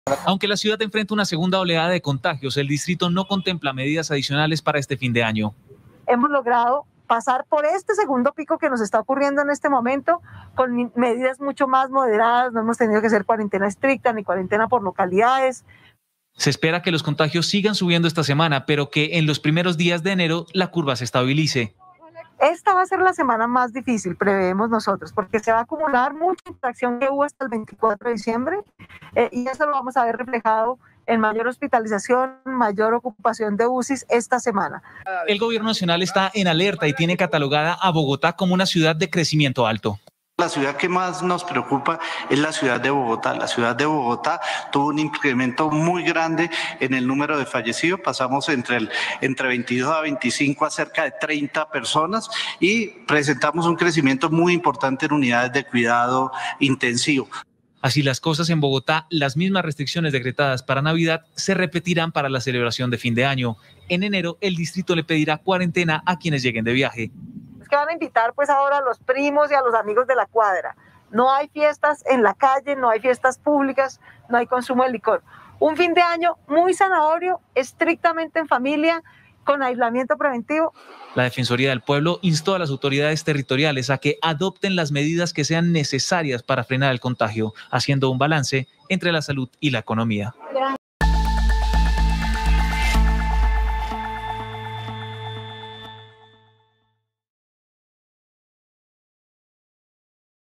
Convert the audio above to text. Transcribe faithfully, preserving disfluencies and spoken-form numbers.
Aunque la ciudad enfrenta una segunda oleada de contagios, el distrito no contempla medidas adicionales para este fin de año. Hemos logrado pasar por este segundo pico que nos está ocurriendo en este momento con medidas mucho más moderadas. No hemos tenido que hacer cuarentena estricta ni cuarentena por localidades. Se espera que los contagios sigan subiendo esta semana, pero que en los primeros días de enero la curva se estabilice. Esta va a ser la semana más difícil, preveemos nosotros, porque se va a acumular mucha interacción que hubo hasta el veinticuatro de diciembre eh, y eso lo vamos a ver reflejado en mayor hospitalización, mayor ocupación de U C Is esta semana. El gobierno nacional está en alerta y tiene catalogada a Bogotá como una ciudad de crecimiento alto. La ciudad que más nos preocupa es la ciudad de Bogotá. La ciudad de Bogotá tuvo un incremento muy grande en el número de fallecidos. Pasamos entre, el, entre veintidós a veinticinco a cerca de treinta personas y presentamos un crecimiento muy importante en unidades de cuidado intensivo. Así las cosas en Bogotá, las mismas restricciones decretadas para Navidad se repetirán para la celebración de fin de año. En enero, el distrito le pedirá cuarentena a quienes lleguen de viaje. Que van a invitar pues ahora a los primos y a los amigos de la cuadra. No hay fiestas en la calle, no hay fiestas públicas, no hay consumo de licor. Un fin de año muy zanahorio, estrictamente en familia, con aislamiento preventivo. La Defensoría del Pueblo instó a las autoridades territoriales a que adopten las medidas que sean necesarias para frenar el contagio, haciendo un balance entre la salud y la economía.